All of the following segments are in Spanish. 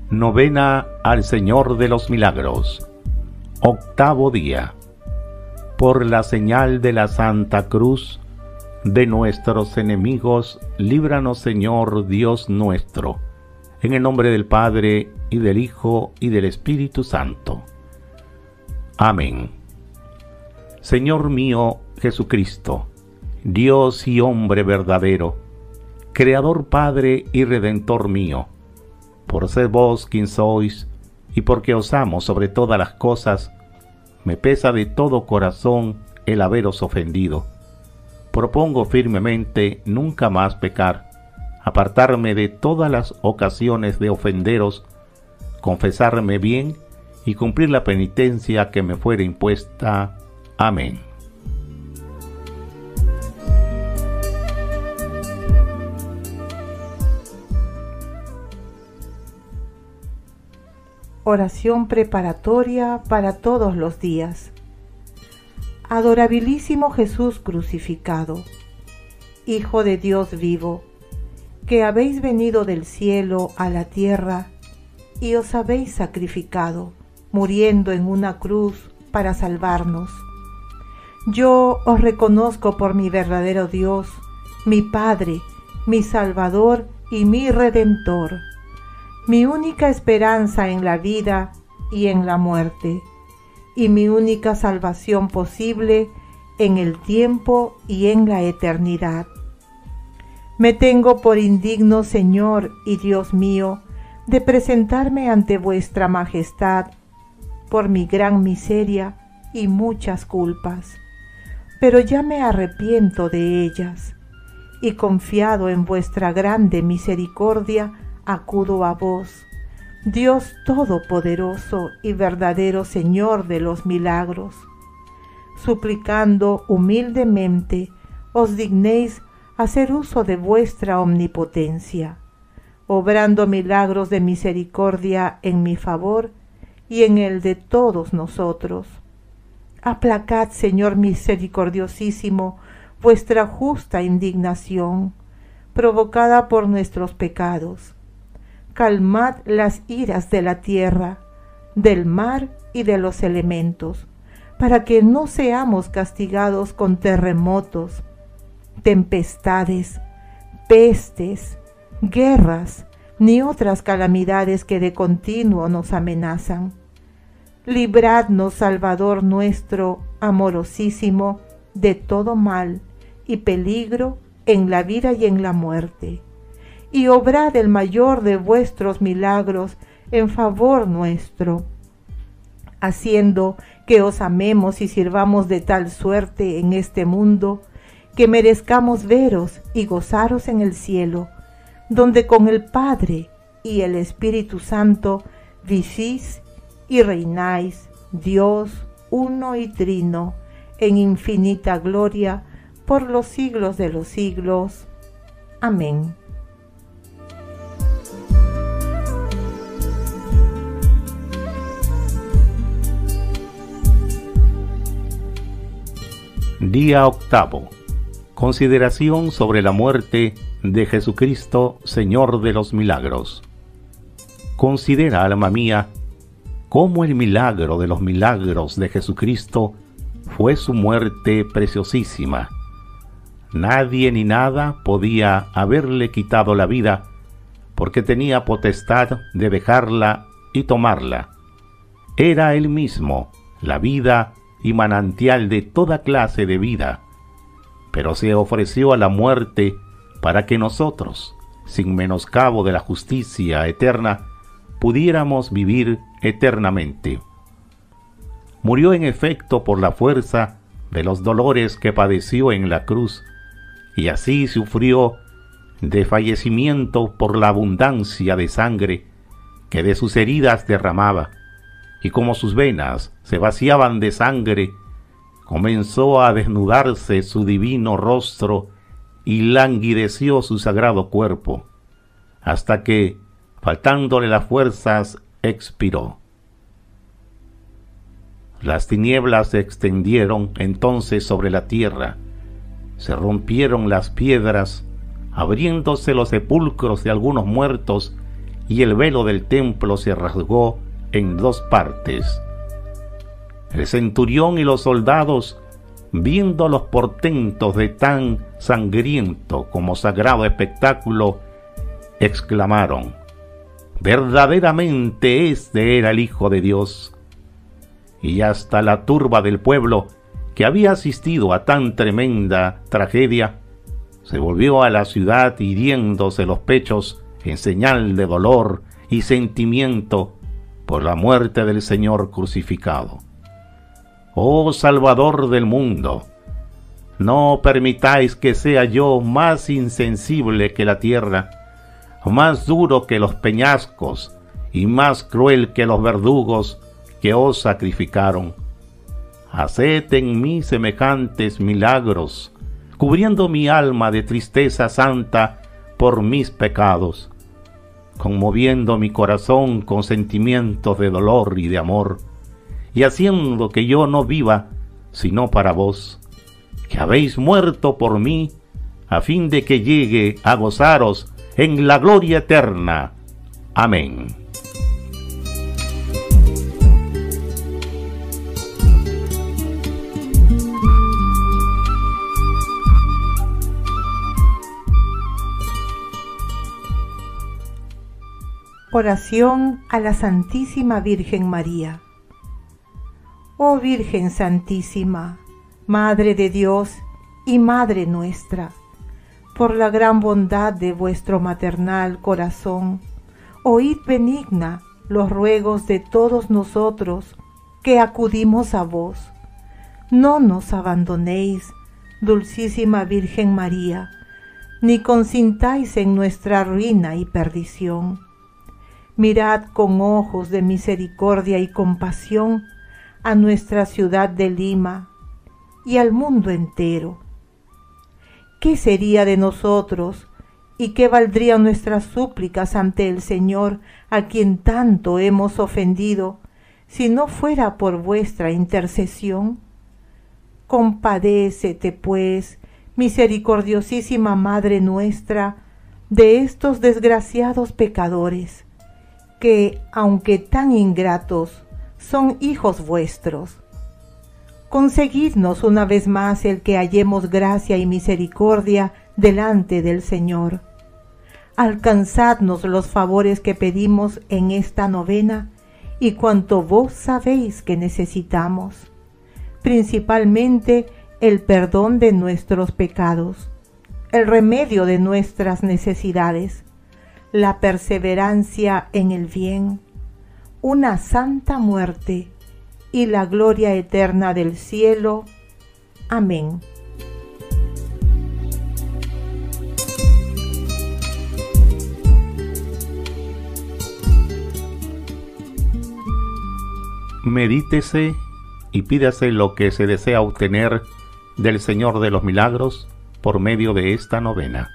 Novena al Señor de los Milagros. Octavo día. Por la señal de la Santa Cruz de nuestros enemigos, líbranos, Señor Dios nuestro, en el nombre del Padre, y del Hijo, y del Espíritu Santo. Amén. Señor mío Jesucristo, Dios y hombre verdadero, Creador, Padre y Redentor mío, por ser vos quien sois, y porque os amo sobre todas las cosas, me pesa de todo corazón el haberos ofendido. Propongo firmemente nunca más pecar, apartarme de todas las ocasiones de ofenderos, confesarme bien y cumplir la penitencia que me fuere impuesta. Amén. Oración preparatoria para todos los días. Adorabilísimo Jesús crucificado, Hijo de Dios vivo, que habéis venido del cielo a la tierra y os habéis sacrificado, muriendo en una cruz para salvarnos. Yo os reconozco por mi verdadero Dios, mi Padre, mi Salvador y mi Redentor, mi única esperanza en la vida y en la muerte, y mi única salvación posible en el tiempo y en la eternidad. Me tengo por indigno, Señor y Dios mío, de presentarme ante vuestra majestad por mi gran miseria y muchas culpas, pero ya me arrepiento de ellas, y confiado en vuestra grande misericordia, acudo a vos, Dios todopoderoso y verdadero Señor de los milagros, suplicando humildemente os dignéis hacer uso de vuestra omnipotencia, obrando milagros de misericordia en mi favor y en el de todos nosotros. Aplacad, Señor misericordiosísimo, vuestra justa indignación, provocada por nuestros pecados. Calmad las iras de la tierra, del mar y de los elementos, para que no seamos castigados con terremotos, tempestades, pestes, guerras, ni otras calamidades que de continuo nos amenazan. Libradnos, Salvador nuestro, amorosísimo, de todo mal y peligro en la vida y en la muerte, y obrad el mayor de vuestros milagros en favor nuestro, haciendo que os amemos y sirvamos de tal suerte en este mundo, que merezcamos veros y gozaros en el cielo, donde con el Padre y el Espíritu Santo vivís y reináis, Dios uno y trino, en infinita gloria, por los siglos de los siglos. Amén. Día octavo. Consideración sobre la muerte de Jesucristo, Señor de los Milagros. Considera, alma mía, cómo el milagro de los milagros de Jesucristo fue su muerte preciosísima. Nadie ni nada podía haberle quitado la vida, porque tenía potestad de dejarla y tomarla. Era él mismo la vida y manantial de toda clase de vida, pero se ofreció a la muerte para que nosotros, sin menoscabo de la justicia eterna, pudiéramos vivir eternamente. Murió en efecto por la fuerza de los dolores que padeció en la cruz, y así sufrió de fallecimiento por la abundancia de sangre que de sus heridas derramaba, y como sus venas se vaciaban de sangre, comenzó a desnudarse su divino rostro y languideció su sagrado cuerpo, hasta que, faltándole las fuerzas, expiró. Las tinieblas se extendieron entonces sobre la tierra, se rompieron las piedras, abriéndose los sepulcros de algunos muertos, y el velo del templo se rasgó en 2 partes. El centurión y los soldados, viendo los portentos de tan sangriento como sagrado espectáculo, exclamaron: verdaderamente este era el Hijo de Dios. Y hasta la turba del pueblo, que había asistido a tan tremenda tragedia, se volvió a la ciudad hiriéndose los pechos en señal de dolor y sentimiento por la muerte del Señor crucificado. Oh Salvador del mundo, no permitáis que sea yo más insensible que la tierra, más duro que los peñascos y más cruel que los verdugos que os sacrificaron. Haced en mí semejantes milagros, cubriendo mi alma de tristeza santa por mis pecados, conmoviendo mi corazón con sentimientos de dolor y de amor, y haciendo que yo no viva sino para vos, que habéis muerto por mí, a fin de que llegue a gozaros en la gloria eterna. Amén. Oración a la Santísima Virgen María. Oh Virgen Santísima, Madre de Dios y Madre nuestra, por la gran bondad de vuestro maternal corazón, oíd benigna los ruegos de todos nosotros que acudimos a vos. No nos abandonéis, Dulcísima Virgen María, ni consintáis en nuestra ruina y perdición. Mirad con ojos de misericordia y compasión a nuestra ciudad de Lima y al mundo entero. ¿Qué sería de nosotros y qué valdrían nuestras súplicas ante el Señor, a quien tanto hemos ofendido, si no fuera por vuestra intercesión? Compadécete, pues, misericordiosísima Madre nuestra, de estos desgraciados pecadores, que, aunque tan ingratos, son hijos vuestros. Conseguidnos una vez más el que hallemos gracia y misericordia delante del Señor. Alcanzadnos los favores que pedimos en esta novena y cuanto vos sabéis que necesitamos, principalmente el perdón de nuestros pecados, el remedio de nuestras necesidades, la perseverancia en el bien, una santa muerte y la gloria eterna del cielo. Amén. Medítese y pídase lo que se desea obtener del Señor de los Milagros por medio de esta novena.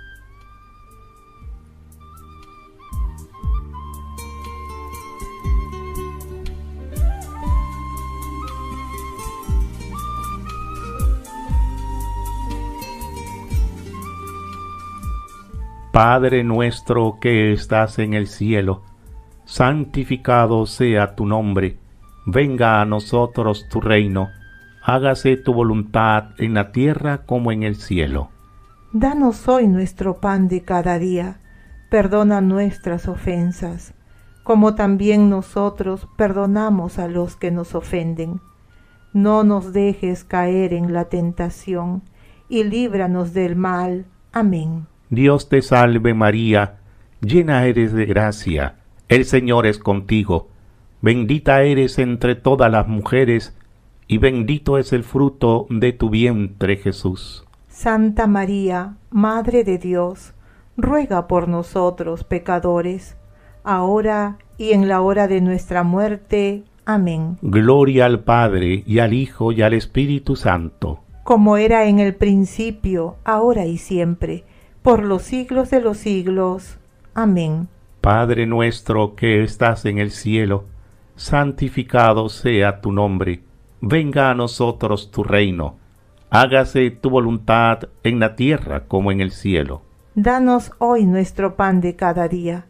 Padre nuestro que estás en el cielo, santificado sea tu nombre. Venga a nosotros tu reino. Hágase tu voluntad en la tierra como en el cielo. Danos hoy nuestro pan de cada día. Perdona nuestras ofensas, como también nosotros perdonamos a los que nos ofenden. No nos dejes caer en la tentación, y líbranos del mal. Amén. Dios te salve María, llena eres de gracia, el Señor es contigo. Bendita eres entre todas las mujeres, y bendito es el fruto de tu vientre, Jesús. Santa María, Madre de Dios, ruega por nosotros pecadores, ahora y en la hora de nuestra muerte. Amén. Gloria al Padre, y al Hijo, y al Espíritu Santo. Como era en el principio, ahora y siempre, por los siglos de los siglos. Amén. Padre nuestro que estás en el cielo, santificado sea tu nombre. Venga a nosotros tu reino. Hágase tu voluntad en la tierra como en el cielo. Danos hoy nuestro pan de cada día.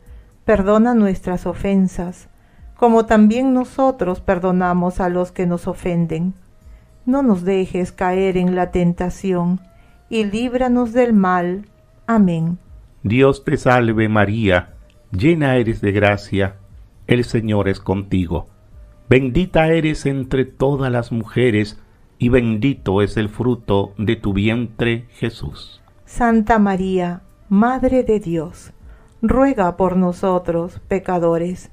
perdona nuestras ofensas, como también nosotros perdonamos a los que nos ofenden. No nos dejes caer en la tentación, y líbranos del mal. Amén. Dios te salve María, llena eres de gracia, el Señor es contigo. Bendita eres entre todas las mujeres, y bendito es el fruto de tu vientre, Jesús. Santa María, Madre de Dios, ruega por nosotros, pecadores,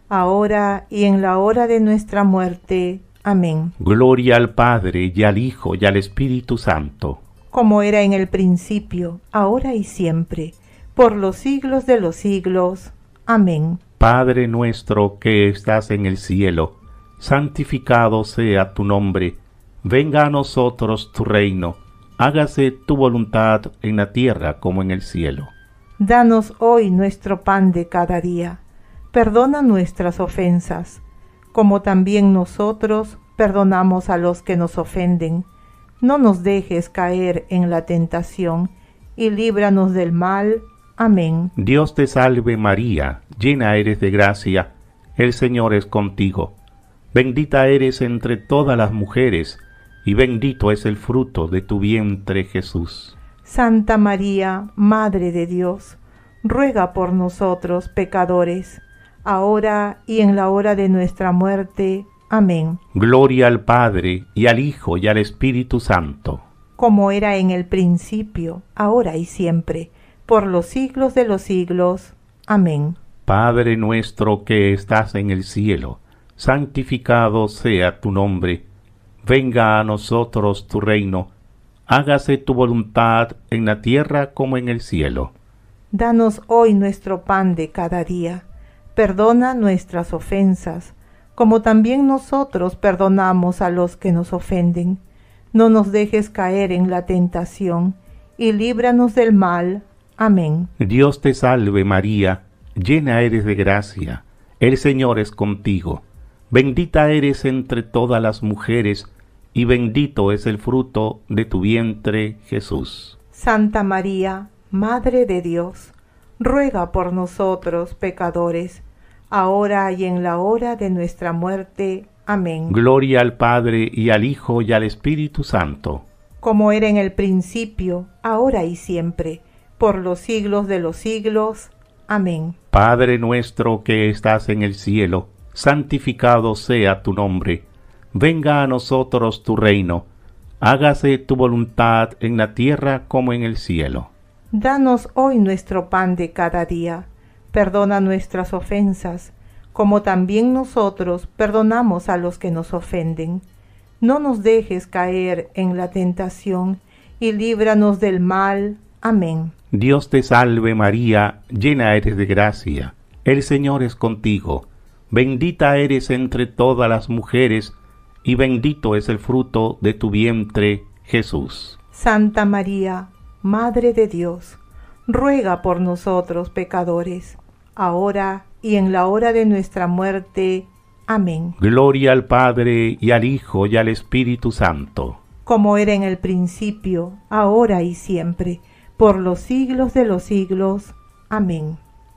ahora y en la hora de nuestra muerte. Amén. Gloria al Padre, y al Hijo, y al Espíritu Santo. Como era en el principio, ahora y siempre, por los siglos de los siglos. Amén. Padre nuestro que estás en el cielo, santificado sea tu nombre. Venga a nosotros tu reino. Hágase tu voluntad en la tierra como en el cielo. Danos hoy nuestro pan de cada día. Perdona nuestras ofensas, como también nosotros perdonamos a los que nos ofenden. No nos dejes caer en la tentación, y líbranos del mal. Amén. Dios te salve María, llena eres de gracia, el Señor es contigo. Bendita eres entre todas las mujeres, y bendito es el fruto de tu vientre, Jesús. Santa María, Madre de Dios, ruega por nosotros pecadores, ahora y en la hora de nuestra muerte. Amén. Gloria al Padre, y al Hijo, y al Espíritu Santo. Como era en el principio, ahora y siempre, por los siglos de los siglos. Amén. Padre nuestro que estás en el cielo, santificado sea tu nombre. Venga a nosotros tu reino. Hágase tu voluntad en la tierra como en el cielo. Danos hoy nuestro pan de cada día. Perdona nuestras ofensas, como también nosotros perdonamos a los que nos ofenden. No nos dejes caer en la tentación, y líbranos del mal. Amén. Dios te salve María, llena eres de gracia, el Señor es contigo. Bendita eres entre todas las mujeres, y bendito es el fruto de tu vientre, Jesús. Santa María, Madre de Dios, ruega por nosotros pecadores, ahora y en la hora de nuestra muerte. Amén. Gloria al Padre, y al Hijo, y al Espíritu Santo. Como era en el principio, ahora y siempre, por los siglos de los siglos. Amén. Padre nuestro que estás en el cielo, santificado sea tu nombre. Venga a nosotros tu reino. Hágase tu voluntad en la tierra como en el cielo. Danos hoy nuestro pan de cada día. Perdona nuestras ofensas, como también nosotros perdonamos a los que nos ofenden. No nos dejes caer en la tentación, y líbranos del mal. Amén. Dios te salve María, llena eres de gracia. El Señor es contigo. Bendita eres entre todas las mujeres, y bendito es el fruto de tu vientre, Jesús. Santa María, Madre de Dios, ruega por nosotros pecadores, ahora y en la hora de nuestra muerte. Amén. Gloria al Padre, y al Hijo, y al Espíritu Santo. Como era en el principio, ahora y siempre, por los siglos de los siglos. Amén.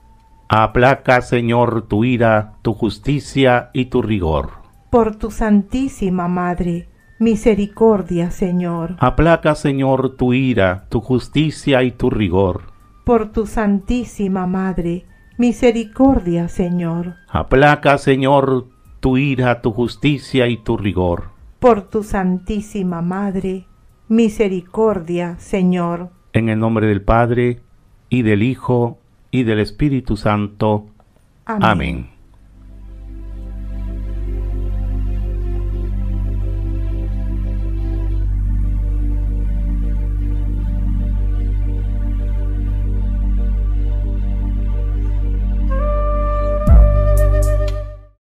Aplaca, Señor, tu ira, tu justicia y tu rigor. Por tu Santísima Madre, misericordia, Señor. Aplaca, Señor, tu ira, tu justicia y tu rigor. Por tu Santísima Madre, misericordia, Señor. Aplaca, Señor, tu ira, tu justicia y tu rigor. Por tu Santísima Madre, misericordia, Señor. En el nombre del Padre, y del Hijo, y del Espíritu Santo. Amén. Amén.